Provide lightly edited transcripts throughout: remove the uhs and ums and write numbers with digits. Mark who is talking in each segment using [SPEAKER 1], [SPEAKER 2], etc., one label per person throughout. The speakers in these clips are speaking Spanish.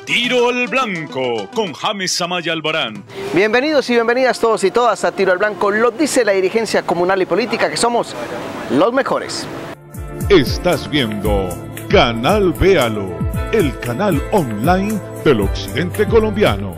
[SPEAKER 1] Tiro al Blanco con James Amaya Albarán.
[SPEAKER 2] Bienvenidos y bienvenidas todos y todas a Tiro al Blanco. Lo dice la dirigencia comunal y política, que somos los mejores.
[SPEAKER 3] Estás viendo Canal Véalo, el canal online del occidente colombiano.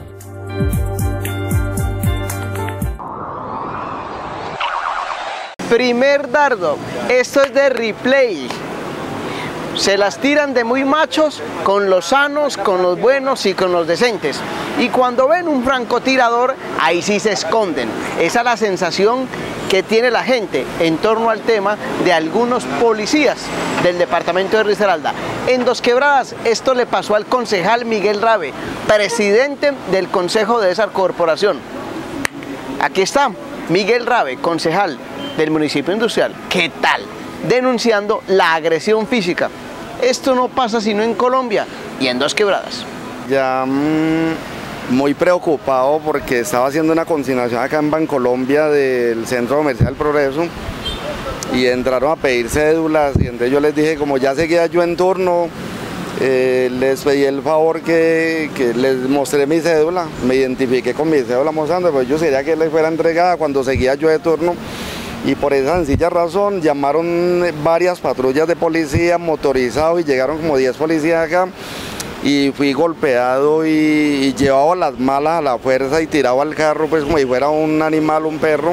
[SPEAKER 2] Primer dardo, esto es de replay. Se las tiran de muy machos con los sanos, con los buenos y con los decentes. Y cuando ven un francotirador, ahí sí se esconden. Esa es la sensación que tiene la gente en torno al tema de algunos policías del departamento de Risaralda. En Dos Quebradas, esto le pasó al concejal Miguel Rabe, presidente del consejo de esa corporación. Aquí está Miguel Rabe, concejal del municipio industrial. ¿Qué tal? Denunciando la agresión física. Esto no pasa sino en Colombia y en Dos Quebradas.
[SPEAKER 4] Ya muy preocupado porque estaba haciendo una consignación acá en Bancolombia del Centro Comercial Progreso y entraron a pedir cédulas y entonces yo les dije, como ya seguía yo en turno, les pedí el favor que les mostré mi cédula, me identifiqué con mi cédula mostrando, pues yo quería que les fuera entregada cuando seguía yo de turno. Y por esa sencilla razón llamaron varias patrullas de policía motorizados y llegaron como 10 policías acá y fui golpeado y llevado a las malas a la fuerza y tirado al carro pues como si fuera un animal, un perro,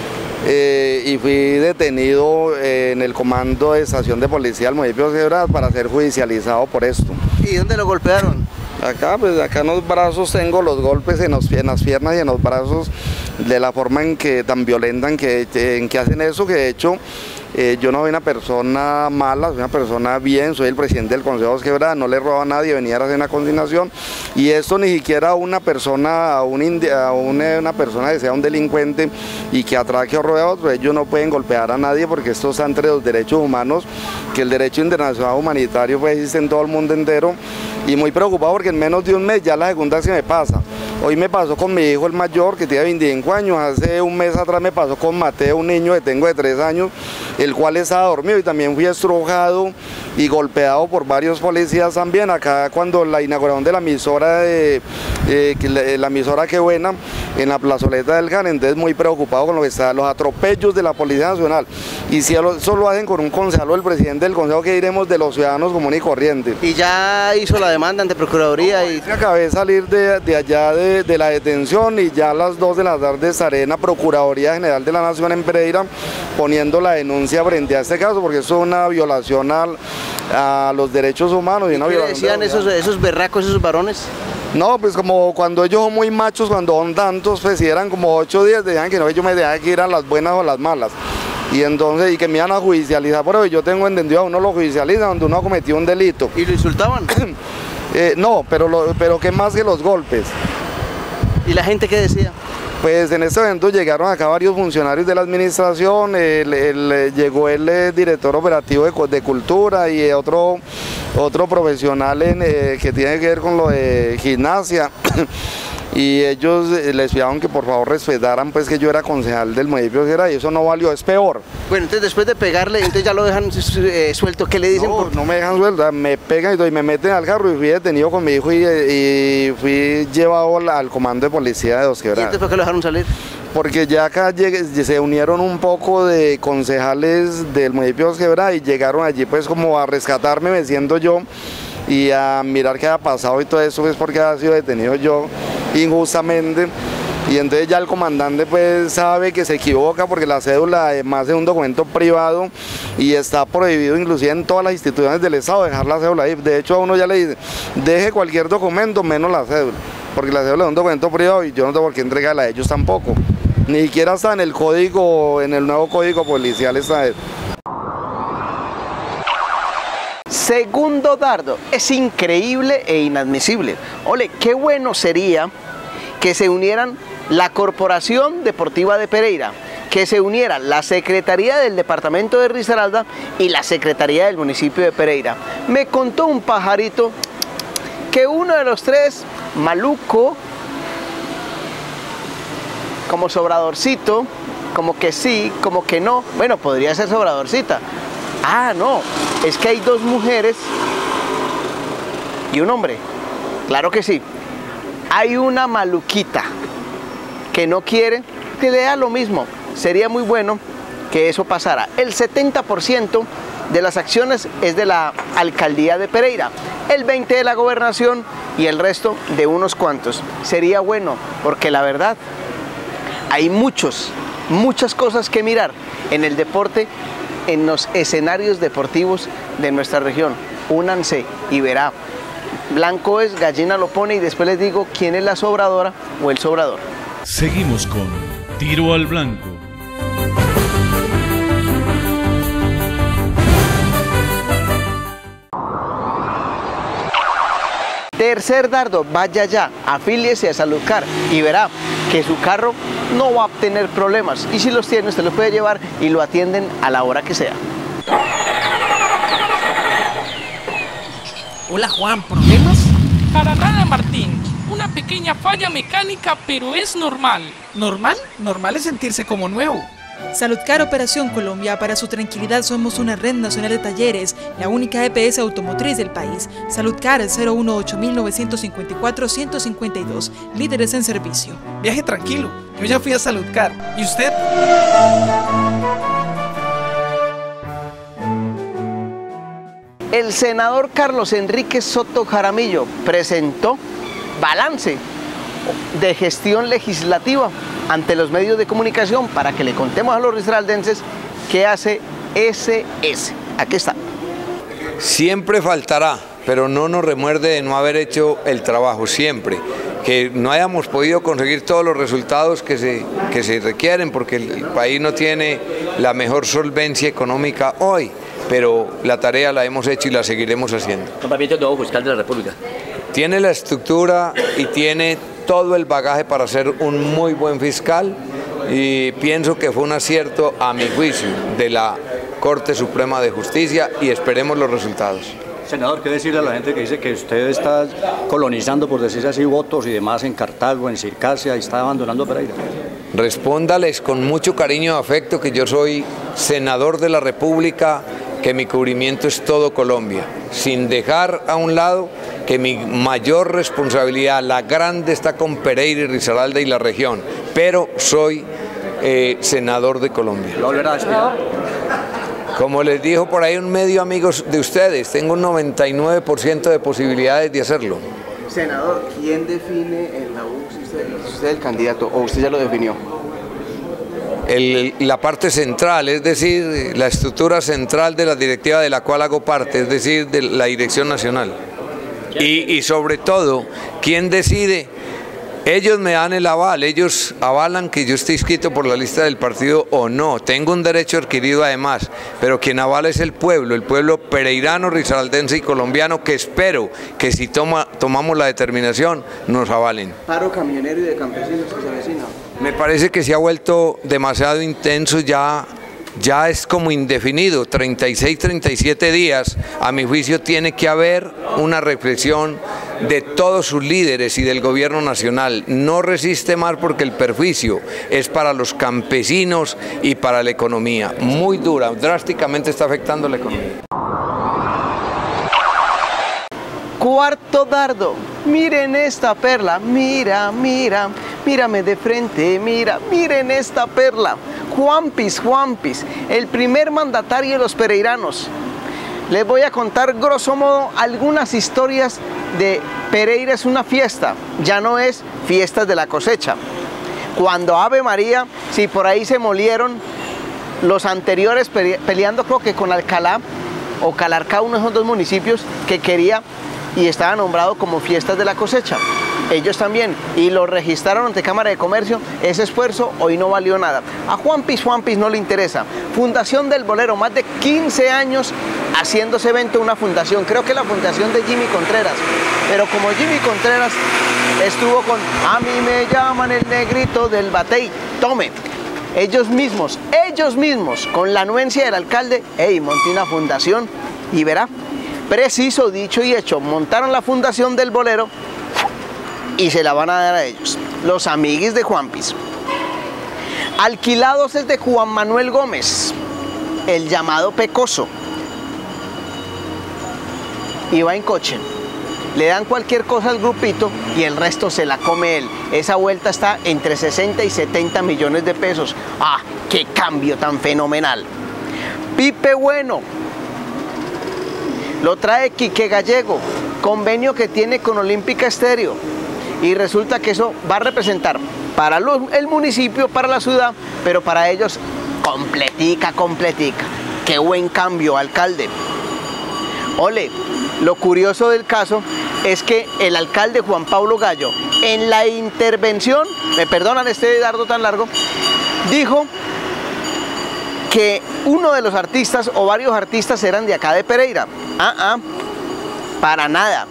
[SPEAKER 4] y fui detenido en el comando de estación de policía del municipio de Quebradas para ser judicializado por esto.
[SPEAKER 2] ¿Y dónde lo golpearon?
[SPEAKER 4] Acá, pues acá en los brazos tengo los golpes en las piernas y en los brazos, de la forma en que tan violenta en que hacen eso, que de hecho yo no soy una persona mala, soy una persona bien, soy el presidente del Consejo de Dos Quebradas, no le robo a nadie, venía a hacer una consignación y esto ni siquiera a una persona, una persona que sea un delincuente y que atraque o robe a otro, ellos no pueden golpear a nadie porque esto está entre los derechos humanos, que el derecho internacional humanitario pues existe en todo el mundo entero y muy preocupado porque en menos de un mes ya la segunda se me pasa. Hoy me pasó con mi hijo el mayor que tiene 25 años, hace un mes atrás me pasó con Mateo, un niño que tengo de 3 años, el cual estaba dormido y también fui estrujado y golpeado por varios policías también. Acá cuando la inauguración de la emisora, la emisora Qué Buena, en la plazoleta del CAN, entonces muy preocupado con lo que está, los atropellos de la Policía Nacional. Y si eso lo hacen con un concejal o el presidente del consejo, ¿qué diremos de los ciudadanos comunes y corrientes?
[SPEAKER 2] Y ya hizo la demanda ante Procuraduría. Y
[SPEAKER 4] acabé de salir de allá de la detención y ya a las 2 de la tarde estaré en la Procuraduría General de la Nación en Pereira poniendo la denuncia frente a este caso, porque eso es una violación a los derechos humanos. Y
[SPEAKER 2] ¿Qué decían esos berracos, esos varones?
[SPEAKER 4] No, pues como cuando ellos son muy machos, cuando son tantos, pues si eran como 8 días, decían que no, ellos me dejaban que ir a las buenas o a las malas. Y entonces, y que me iban a judicializar, pero yo tengo entendido, a uno lo judicializan cuando uno cometió un delito.
[SPEAKER 2] ¿Y lo insultaban?
[SPEAKER 4] No, pero ¿qué más que los golpes?
[SPEAKER 2] ¿Y la gente qué decía?
[SPEAKER 4] Pues en este evento llegaron acá varios funcionarios de la administración, llegó el director operativo de Cultura y otro profesional que tiene que ver con lo de gimnasia. Y ellos les pidieron que por favor respetaran pues que yo era concejal del municipio de Quebradas y eso no valió, es peor.
[SPEAKER 2] Bueno, entonces después de pegarle, entonces ya lo dejan suelto, ¿qué le dicen?
[SPEAKER 4] No me dejan suelto, me pegan y me meten al carro y fui detenido con mi hijo y fui llevado al comando de policía de Dos Quebradas.
[SPEAKER 2] ¿Y entonces por qué lo dejaron salir?
[SPEAKER 4] Porque ya acá se unieron un poco de concejales del municipio de Dos Quebradas y llegaron allí pues como a rescatarme, me siento yo, y a mirar qué ha pasado y todo eso, es porque ha sido detenido yo injustamente. Y entonces ya el comandante pues sabe que se equivoca porque la cédula además es un documento privado y está prohibido inclusive en todas las instituciones del Estado dejar la cédula ahí. De hecho a uno ya le dice, deje cualquier documento menos la cédula, porque la cédula es un documento privado y yo no tengo por qué entregarla a ellos tampoco. Ni siquiera está en el código, en el nuevo código policial está eso.
[SPEAKER 2] Segundo dardo, es increíble e inadmisible. Ole, qué bueno sería que se unieran la Corporación Deportiva de Pereira, que se uniera la Secretaría del Departamento de Risaralda y la Secretaría del municipio de Pereira. Me contó un pajarito que uno de los tres, maluco, como sobradorcito, como que sí, como que no, bueno, podría ser sobradorcita. Ah, no, es que hay 2 mujeres y un hombre. Claro que sí. Hay una maluquita que no quiere que le da lo mismo. Sería muy bueno que eso pasara. El 70% de las acciones es de la alcaldía de Pereira, el 20% de la gobernación y el resto de unos cuantos. Sería bueno, porque la verdad, hay muchas cosas que mirar en el deporte, en los escenarios deportivos de nuestra región. Únanse y verá. Blanco es, gallina lo pone, y después les digo quién es la sobradora o el sobrador.
[SPEAKER 1] Seguimos con Tiro al Blanco.
[SPEAKER 2] Tercer dardo, vaya ya, afíliese a Saludcar y verá que su carro no va a tener problemas. Y si los tiene, usted los puede llevar y lo atienden a la hora que sea.
[SPEAKER 5] Hola Juan, ¿problemas?
[SPEAKER 6] Para nada, Martín. Una pequeña falla mecánica, pero es normal.
[SPEAKER 5] ¿Normal? Normal es sentirse como nuevo.
[SPEAKER 7] Saludcar Operación Colombia. Para su tranquilidad somos una red nacional de talleres, la única EPS automotriz del país. Saludcar 018-954-152, líderes en servicio.
[SPEAKER 5] Viaje tranquilo, yo ya fui a Saludcar. ¿Y usted?
[SPEAKER 2] El senador Carlos Enrique Soto Jaramillo presentó balance de gestión legislativa ante los medios de comunicación para que le contemos a los risaraldenses qué hace SS. Aquí está.
[SPEAKER 8] Siempre faltará, pero no nos remuerde de no haber hecho el trabajo, siempre. Que no hayamos podido conseguir todos los resultados que se requieren, porque el país no tiene la mejor solvencia económica hoy, pero la tarea la hemos hecho y la seguiremos haciendo.
[SPEAKER 9] Nombramiento del nuevo fiscal de la República.
[SPEAKER 8] Tiene la estructura y tiene todo el bagaje para ser un muy buen fiscal, y pienso que fue un acierto, a mi juicio, de la Corte Suprema de Justicia, y esperemos los resultados.
[SPEAKER 9] Senador, ¿qué decirle a la gente que dice que usted está colonizando, por decirse así, votos y demás en Cartago, en Circasia, y está abandonando Pereira?
[SPEAKER 8] Respóndales con mucho cariño y afecto que yo soy senador de la República, que mi cubrimiento es todo Colombia, sin dejar a un lado que mi mayor responsabilidad, la grande, está con Pereira y Risaralda y la región, pero soy senador de Colombia.
[SPEAKER 9] ¿Lo volverá a aspirar?
[SPEAKER 8] Como les dijo por ahí un medio amigos de ustedes, tengo un 99% de posibilidades de hacerlo.
[SPEAKER 2] Senador, ¿quién define en la U si usted es el candidato o usted ya lo definió?
[SPEAKER 8] La parte central, es decir, la estructura central de la directiva de la cual hago parte, es decir, de la dirección nacional. Y sobre todo, ¿quién decide? Ellos me dan el aval, ellos avalan que yo esté inscrito por la lista del partido o no. Tengo un derecho adquirido además, pero quien avala es el pueblo pereirano, risaraldense y colombiano, que espero que si tomamos la determinación nos avalen.
[SPEAKER 2] Paro camionero y de campesinos que se avecina.
[SPEAKER 8] Me parece que se ha vuelto demasiado intenso, ya es como indefinido, 36, 37 días. A mi juicio tiene que haber una reflexión de todos sus líderes y del gobierno nacional. No resiste más porque el perjuicio es para los campesinos y para la economía. Muy dura, drásticamente está afectando la economía.
[SPEAKER 2] Cuarto dardo, miren esta perla, mírame de frente, miren esta perla. Juanpis, el primer mandatario de los pereiranos. Les voy a contar grosso modo algunas historias de Pereira es una fiesta, ya no es fiestas de la cosecha. Cuando Ave María, si por ahí se molieron los anteriores peleando, creo que con Alcalá o Calarcá, uno de esos dos municipios que quería y estaba nombrado como fiestas de la cosecha. Ellos también, y lo registraron ante Cámara de Comercio. Ese esfuerzo hoy no valió nada. A Juanpis no le interesa. Fundación del Bolero, más de 15 años haciendo ese evento, una fundación, creo que la fundación de Jimmy Contreras, pero como Jimmy Contreras estuvo con a mí me llaman el negrito del batey, tome, ellos mismos, con la anuencia del alcalde, monté una fundación y verá, preciso, dicho y hecho, montaron la fundación del Bolero y se la van a dar a ellos, los amiguis de Juanpis. Alquilados es de Juan Manuel Gómez, el llamado Pecoso. Iba en coche le dan cualquier cosa al grupito y el resto se la come él. Esa vuelta está entre 60 y 70 millones de pesos. ¡Ah, qué cambio tan fenomenal! Pipe Bueno lo trae Quique Gallego, convenio que tiene con Olímpica Estéreo, y resulta que eso va a representar para el municipio, para la ciudad, pero para ellos completica. ¡Qué buen cambio, alcalde! Ole, lo curioso del caso es que el alcalde Juan Pablo Gallo, en la intervención, me perdonan este dardo tan largo, dijo que uno de los artistas o varios artistas eran de acá de Pereira. Para nada.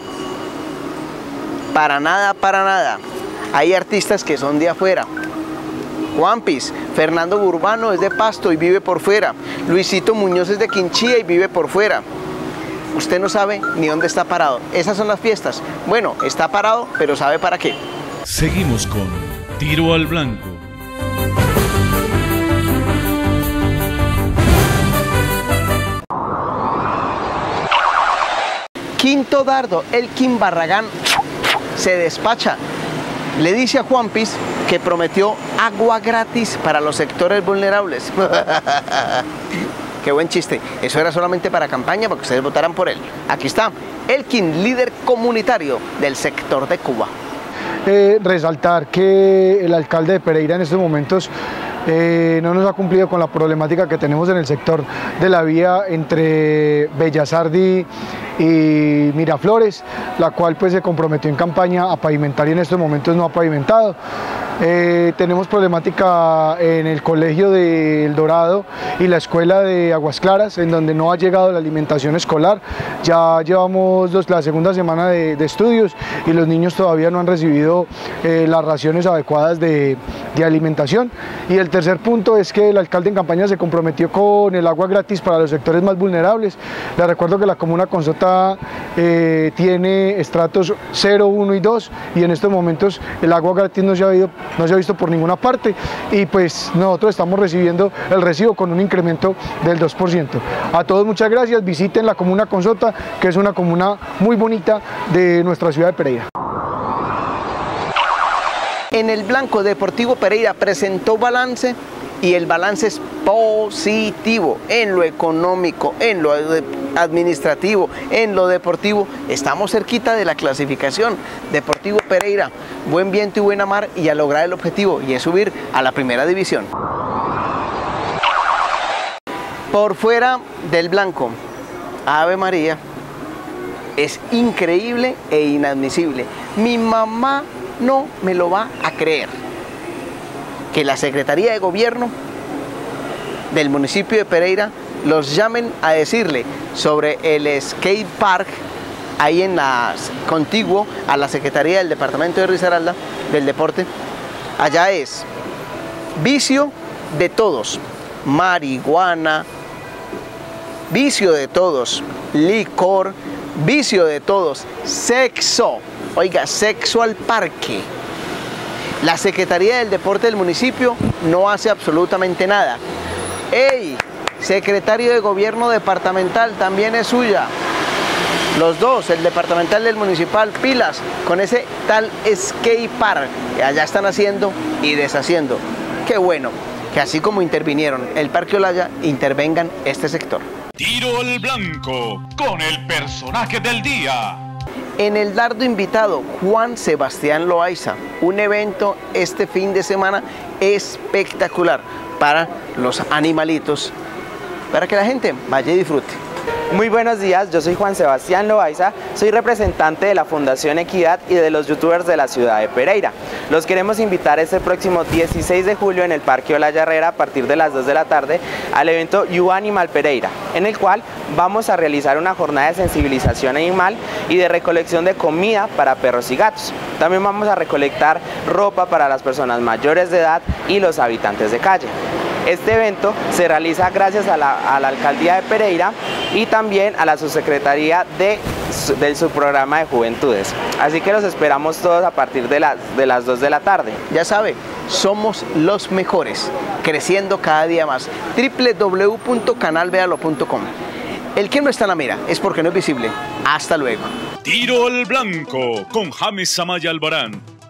[SPEAKER 2] Hay artistas que son de afuera. Juanpis, Fernando Urbano es de Pasto y vive por fuera. Luisito Muñoz es de Quinchía y vive por fuera. Usted no sabe ni dónde está parado. Esas son las fiestas. Bueno, está parado, pero sabe para qué.
[SPEAKER 1] Seguimos con Tiro al Blanco.
[SPEAKER 2] Quinto dardo, Elkin Barragán se despacha. Le dice a Juanpis que prometió agua gratis para los sectores vulnerables. Qué buen chiste. Eso era solamente para campaña, porque ustedes votaran por él. Aquí está, Elkin, líder comunitario del sector de Cuba.
[SPEAKER 10] Resaltar que el alcalde de Pereira en estos momentos no nos ha cumplido con la problemática que tenemos en el sector de la vía entre Bellasardi y Miraflores, la cual pues se comprometió en campaña a pavimentar y en estos momentos no ha pavimentado. Tenemos problemática en el colegio de El Dorado y la escuela de Aguas Claras, en donde no ha llegado la alimentación escolar. Ya llevamos la segunda semana de estudios y los niños todavía no han recibido las raciones adecuadas de alimentación. Y el tercer punto es que el alcalde en campaña se comprometió con el agua gratis para los sectores más vulnerables. Les recuerdo que la comuna Consota tiene estratos 0, 1 y 2 y en estos momentos el agua gratis no se ha visto por ninguna parte y pues nosotros estamos recibiendo el recibo con un incremento del 2%. A todos muchas gracias, visiten la comuna Consota, que es una comuna muy bonita de nuestra ciudad de Pereira.
[SPEAKER 2] En el Blanco, Deportivo Pereira presentó balance y el balance es positivo en lo económico, en lo administrativo, en lo deportivo. Estamos cerquita de la clasificación. Deportivo Pereira, buen viento y buena mar y a lograr el objetivo, y es subir a la primera división. Por fuera del Blanco, Ave María, es increíble e inadmisible. Mi mamá no me lo va a creer que la Secretaría de Gobierno del municipio de Pereira los llamen a decirle sobre el skate park ahí en contiguo a la Secretaría del Departamento de Risaralda del Deporte. Allá es vicio de todos, marihuana, vicio de todos, licor, vicio de todos, sexo. Oiga, sexo al parque. La Secretaría del Deporte del municipio no hace absolutamente nada. ¡Ey! Secretario de Gobierno departamental, también es suya. Los dos, el departamental y el municipal, pilas con ese tal skate park que allá están haciendo y deshaciendo. Qué bueno que así como intervinieron el Parque Olaya, intervengan este sector.
[SPEAKER 1] Tiro al Blanco con el personaje del día.
[SPEAKER 2] En el dardo invitado, Juan Sebastián Loaiza, un evento este fin de semana espectacular para los animalitos, para que la gente vaya y disfrute.
[SPEAKER 11] Muy buenos días, yo soy Juan Sebastián Loaiza, soy representante de la Fundación Equidad y de los youtubers de la ciudad de Pereira. Los queremos invitar este próximo 16 de julio en el Parque Olaya Herrera a partir de las 2 de la tarde al evento You Animal Pereira, en el cual vamos a realizar una jornada de sensibilización animal y de recolección de comida para perros y gatos. También vamos a recolectar ropa para las personas mayores de edad y los habitantes de calle. Este evento se realiza gracias a la Alcaldía de Pereira y también a la Subsecretaría del Subprograma de Juventudes. Así que los esperamos todos a partir de las 2 de la tarde.
[SPEAKER 2] Ya sabe, somos los mejores, creciendo cada día más. www.canalvealo.com. El que no está en la mira es porque no es visible. Hasta luego.
[SPEAKER 1] Tiro al blanco con James Amaya Albarán.